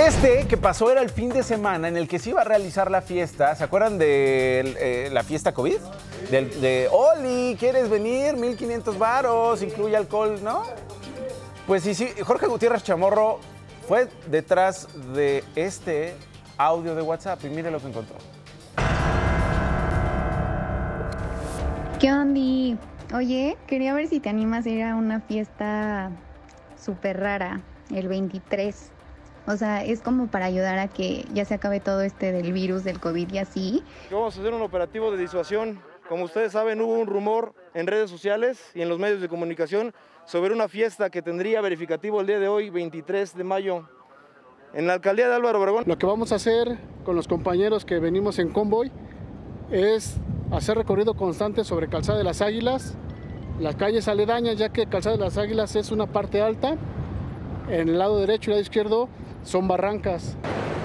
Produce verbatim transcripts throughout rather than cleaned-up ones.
Este que pasó era el fin de semana en el que se iba a realizar la fiesta. ¿Se acuerdan de eh, la fiesta COVID? De, de Oli, ¿quieres venir? mil quinientos varos, incluye alcohol, ¿no? Pues sí, sí, Jorge Gutiérrez Chamorro fue detrás de este audio de WhatsApp y mire lo que encontró. ¿Qué onda? Oye, quería ver si te animas a ir a una fiesta súper rara el veintitrés. O sea, es como para ayudar a que ya se acabe todo este del virus, del COVID y así. Vamos a hacer un operativo de disuasión. Como ustedes saben, hubo un rumor en redes sociales y en los medios de comunicación sobre una fiesta que tendría verificativo el día de hoy, veintitrés de mayo, en la alcaldía de Álvaro Obregón. Lo que vamos a hacer con los compañeros que venimos en convoy es hacer recorrido constante sobre Calzada de las Águilas, las calles aledañas, ya que Calzada de las Águilas es una parte alta. En el lado derecho y el lado izquierdo son barrancas.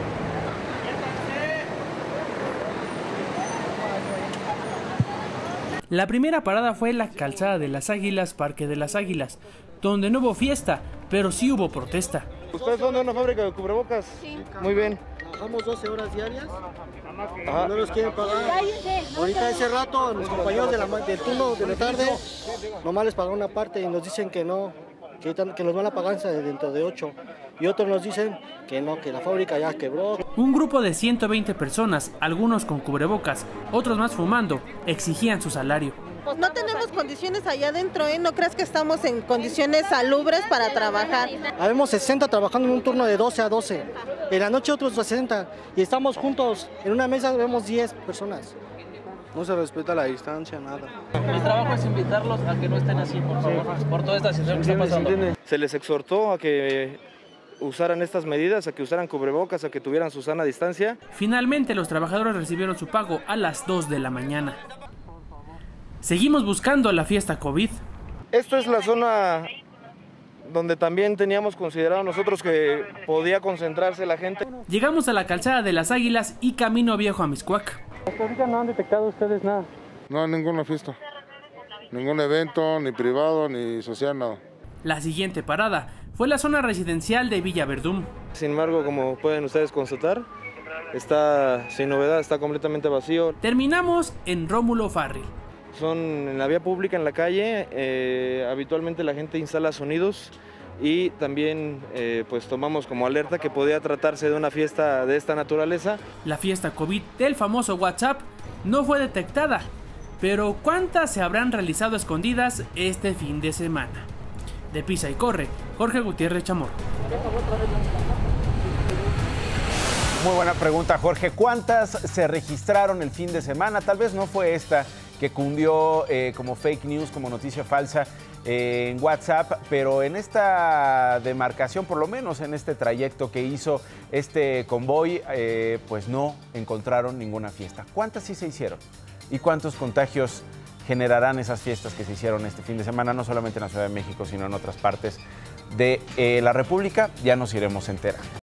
La primera parada fue la Calzada de las Águilas, Parque de las Águilas, donde no hubo fiesta, pero sí hubo protesta. ¿Ustedes son de una fábrica de cubrebocas? Sí. Muy bien. Trabajamos doce horas diarias, Ajá. no nos quieren pagar. Ahorita ese rato, los compañeros de la, del turno de la tarde, nomás les pagaron una parte y nos dicen que no, que, que nos van a pagar dentro de ocho. Y otros nos dicen que no, que la fábrica ya quebró. Un grupo de ciento veinte personas, algunos con cubrebocas, otros más fumando, exigían su salario. Pues no tenemos condiciones allá adentro, ¿eh? No creas que estamos en condiciones salubres para trabajar. Habemos sesenta trabajando en un turno de doce a doce. En la noche otros sesenta. Y estamos juntos, en una mesa vemos diez personas. No se respeta la distancia, nada. Mi trabajo es invitarlos a que no estén así, por favor, por toda esta situación que está pasando. Se les exhortó a que usaran estas medidas, a que usaran cubrebocas, a que tuvieran su sana distancia. Finalmente los trabajadores recibieron su pago a las dos de la mañana. Seguimos buscando la fiesta COVID. Esto es la zona donde también teníamos considerado nosotros que podía concentrarse la gente. Llegamos a la Calzada de las Águilas y Camino Viejo a Mixcoac. Hasta ahorita no han detectado ustedes nada. No, ninguna fiesta, ningún evento, ni privado, ni social, nada. La siguiente parada fue la zona residencial de Villa Verdún. Sin embargo, como pueden ustedes constatar, está sin novedad, está completamente vacío. Terminamos en Rómulo Farril. Son en la vía pública, en la calle, eh, habitualmente la gente instala sonidos y también eh, pues tomamos como alerta que podía tratarse de una fiesta de esta naturaleza. La fiesta COVID del famoso WhatsApp no fue detectada, pero ¿cuántas se habrán realizado escondidas este fin de semana? De Pisa y Corre, Jorge Gutiérrez Chamorro. Muy buena pregunta, Jorge. ¿Cuántas se registraron el fin de semana? Tal vez no fue esta que cundió eh, como fake news, como noticia falsa eh, en WhatsApp, pero en esta demarcación, por lo menos en este trayecto que hizo este convoy, eh, pues no encontraron ninguna fiesta. ¿Cuántas sí se hicieron? ¿Y cuántos contagios generarán esas fiestas que se hicieron este fin de semana, no solamente en la Ciudad de México, sino en otras partes de eh, la República? Ya nos iremos enterando.